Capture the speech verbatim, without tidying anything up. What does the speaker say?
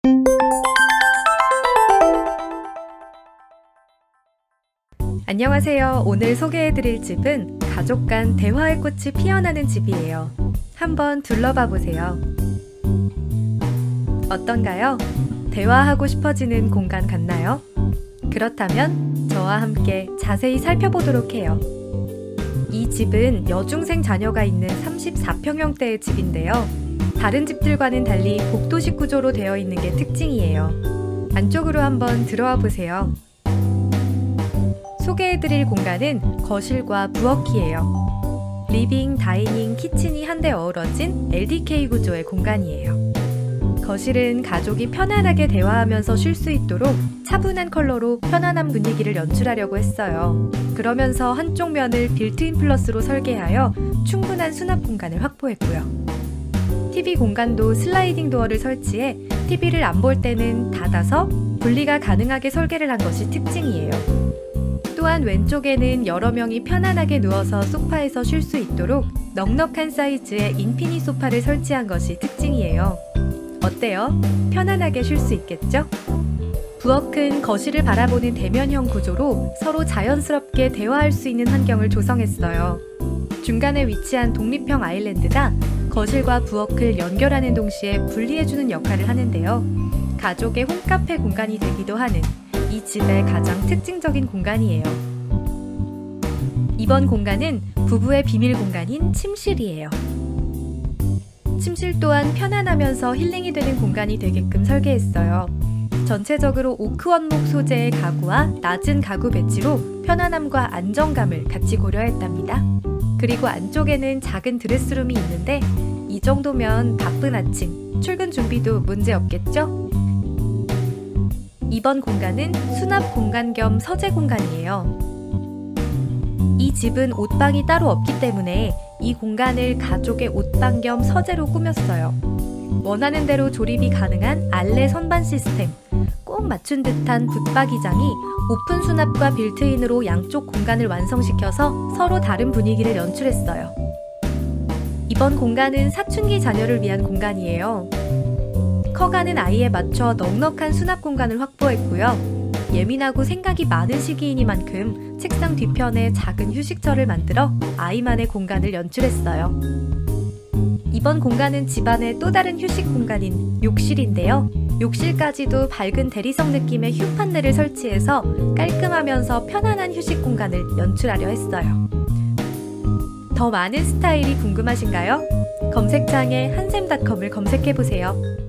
안녕하세요. 오늘 소개해드릴 집은 가족 간 대화의 꽃이 피어나는 집이에요. 한번 둘러봐 보세요. 어떤가요? 대화하고 싶어지는 공간 같나요? 그렇다면 저와 함께 자세히 살펴보도록 해요. 이 집은 여중생 자녀가 있는 삼십사 평형대의 집인데요. 다른 집들과는 달리 복도식 구조로 되어 있는 게 특징이에요. 안쪽으로 한번 들어와 보세요. 소개해드릴 공간은 거실과 부엌이에요. 리빙, 다이닝, 키친이 한데 어우러진 엘디케이 구조의 공간이에요. 거실은 가족이 편안하게 대화하면서 쉴 수 있도록 차분한 컬러로 편안한 분위기를 연출하려고 했어요. 그러면서 한쪽 면을 빌트인 플러스로 설계하여 충분한 수납 공간을 확보했고요. 티비 공간도 슬라이딩 도어를 설치해 티비를 안 볼 때는 닫아서 분리가 가능하게 설계를 한 것이 특징이에요. 또한 왼쪽에는 여러 명이 편안하게 누워서 소파에서 쉴 수 있도록 넉넉한 사이즈의 인피니 소파를 설치한 것이 특징이에요. 어때요? 편안하게 쉴 수 있겠죠? 부엌은 거실을 바라보는 대면형 구조로 서로 자연스럽게 대화할 수 있는 환경을 조성했어요. 중간에 위치한 독립형 아일랜드가 거실과 부엌을 연결하는 동시에 분리해주는 역할을 하는데요. 가족의 홈카페 공간이 되기도 하는 이 집의 가장 특징적인 공간이에요. 이번 공간은 부부의 비밀 공간인 침실이에요. 침실 또한 편안하면서 힐링이 되는 공간이 되게끔 설계했어요. 전체적으로 오크 원목 소재의 가구와 낮은 가구 배치로 편안함과 안정감을 같이 고려했답니다. 그리고 안쪽에는 작은 드레스룸이 있는데 이 정도면 바쁜 아침, 출근 준비도 문제 없겠죠? 이번 공간은 수납 공간 겸 서재 공간이에요. 이 집은 옷방이 따로 없기 때문에 이 공간을 가족의 옷방 겸 서재로 꾸몄어요. 원하는 대로 조립이 가능한 알레 선반 시스템, 꼭 맞춘 듯한 붙박이장이 오픈 수납과 빌트인으로 양쪽 공간을 완성시켜서 서로 다른 분위기를 연출했어요. 이번 공간은 사춘기 자녀를 위한 공간이에요. 커가는 아이에 맞춰 넉넉한 수납 공간을 확보했고요. 예민하고 생각이 많은 시기이니만큼 책상 뒤편에 작은 휴식처를 만들어 아이만의 공간을 연출했어요. 이번 공간은 집안의 또 다른 휴식 공간인 욕실인데요. 욕실까지도 밝은 대리석 느낌의 휴 판넬을 설치해서 깔끔하면서 편안한 휴식 공간을 연출하려 했어요. 더 많은 스타일이 궁금하신가요? 검색창에 한샘닷컴을 검색해보세요.